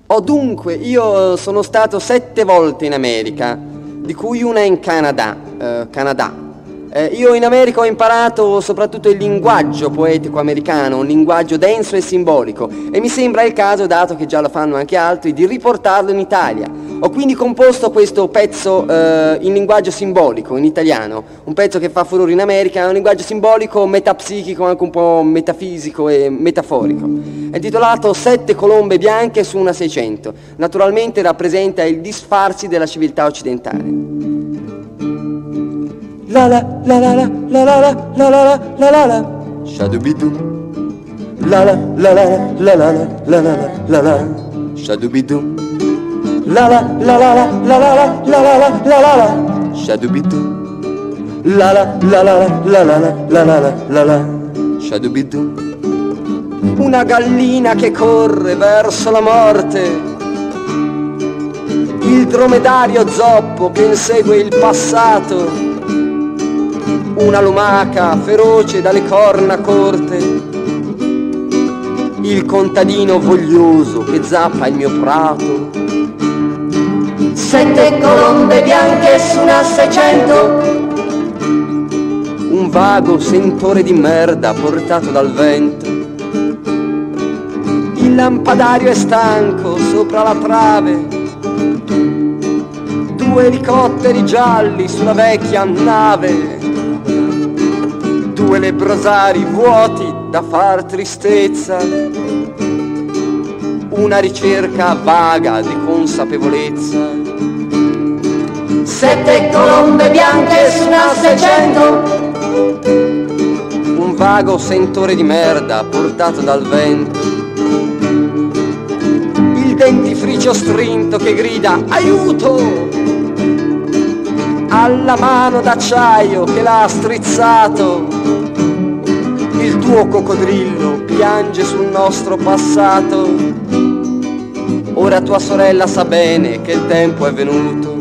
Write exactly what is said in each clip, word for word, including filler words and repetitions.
Oh, dunque, io sono stato sette volte in America, di cui una in Canada, eh, Canada. Eh, io in America ho imparato soprattutto il linguaggio poetico americano, un linguaggio denso e simbolico, e mi sembra il caso, dato che già lo fanno anche altri, di riportarlo in Italia. Ho quindi composto questo pezzo eh, in linguaggio simbolico, in italiano, un pezzo che fa furore in America, è un linguaggio simbolico, metapsichico, anche un po' metafisico e metaforico. È intitolato Sette colombe bianche su una seicento. Naturalmente rappresenta il disfarsi della civiltà occidentale. La la la la la la la la la la la la Shadubidum. La la la la la la la la la la Shadubidum. La la la la la la la la la la la Shadubidum. La la la la la la la la la la Shadubidum. Una gallina che corre verso la morte, il dromedario zoppo che insegue il passato, una lumaca feroce dalle corna corte, il contadino voglioso che zappa il mio prato. Sette colombe bianche su una seicento, un vago sentore di merda portato dal vento. Il lampadario è stanco sopra la trave, due elicotteri gialli sulla vecchia nave, due lebrosari vuoti da far tristezza, una ricerca vaga di consapevolezza. Sette colombe bianche su una seicento, un vago sentore di merda portato dal vento, il dentifricio strinto che grida aiuto, alla mano d'acciaio che l'ha strizzato, il tuo coccodrillo piange sul nostro passato. Ora tua sorella sa bene che il tempo è venuto.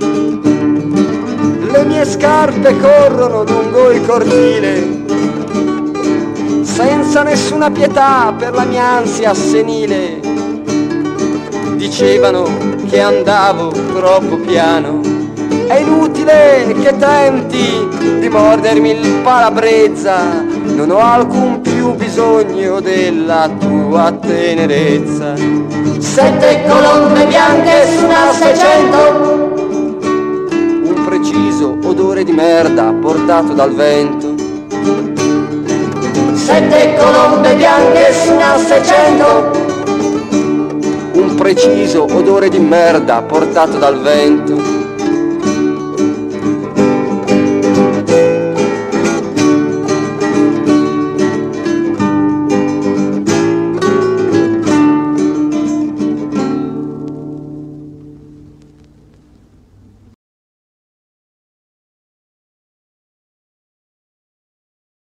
Le mie scarpe corrono lungo il cortile, senza nessuna pietà per la mia ansia senile. Dicevano che andavo troppo piano, è inutile che tenti di mordermi il palabrezza, non ho alcun più bisogno della tua tenerezza. Sette colombe bianche su una seicento, un preciso odore di merda portato dal vento. Sette colombe bianche su una seicento, un preciso odore di merda portato dal vento.